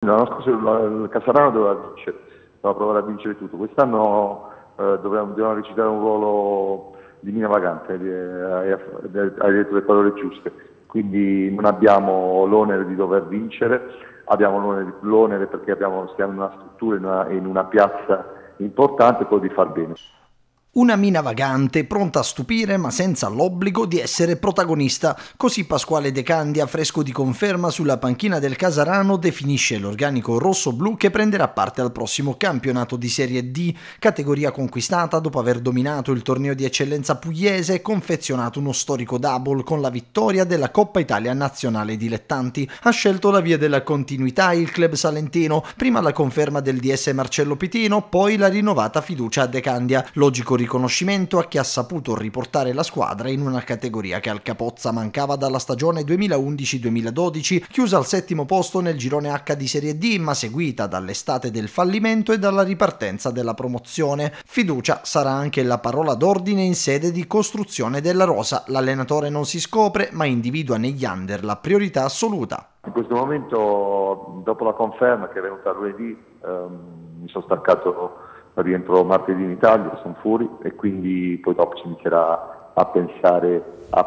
L'anno scorso il Casarano doveva provare a vincere tutto, quest'anno dobbiamo recitare un ruolo di mina vagante, hai detto le parole giuste, quindi non abbiamo l'onere di dover vincere, abbiamo l'onere perché stiamo in una struttura, in una piazza importante, quello di far bene. Una mina vagante, pronta a stupire ma senza l'obbligo di essere protagonista. Così Pasquale De Candia, fresco di conferma sulla panchina del Casarano, definisce l'organico rosso-blu che prenderà parte al prossimo campionato di Serie D, categoria conquistata dopo aver dominato il torneo di eccellenza pugliese e confezionato uno storico double con la vittoria della Coppa Italia Nazionale Dilettanti. Ha scelto la via della continuità il club salentino, prima la conferma del DS Marcello Pitino, poi la rinnovata fiducia a De Candia. Logico riconoscimento a chi ha saputo riportare la squadra in una categoria che al Capozza mancava dalla stagione 2011-2012, chiusa al 7° posto nel girone H di Serie D, ma seguita dall'estate del fallimento e dalla ripartenza della promozione. Fiducia sarà anche la parola d'ordine in sede di costruzione della rosa. L'allenatore non si scopre, ma individua negli under la priorità assoluta. In questo momento, dopo la conferma che è venuta lunedì, mi sono staccato, rientro martedì in Italia, sono fuori e quindi poi dopo si inizierà a pensare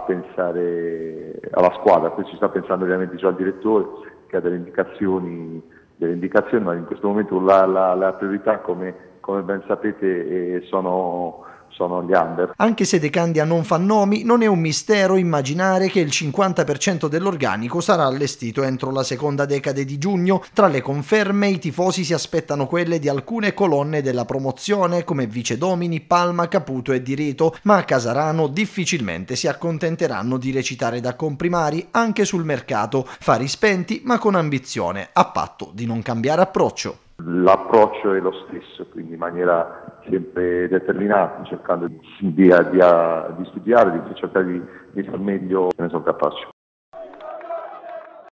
alla squadra. Poi si sta pensando ovviamente già al direttore che ha delle indicazioni, ma in questo momento la priorità, come ben sapete, sono gli under. Anche se De Candia non fa nomi, non è un mistero immaginare che il 50% dell'organico sarà allestito entro la seconda decade di giugno. Tra le conferme i tifosi si aspettano quelle di alcune colonne della promozione come Vicedomini, Palma, Caputo e Di Rito, ma a Casarano difficilmente si accontenteranno di recitare da comprimari anche sul mercato, fari spenti ma con ambizione, a patto di non cambiare approccio. L'approccio è lo stesso, quindi in maniera sempre determinata, cercando di studiare, di cercare di far meglio che ne sono capace.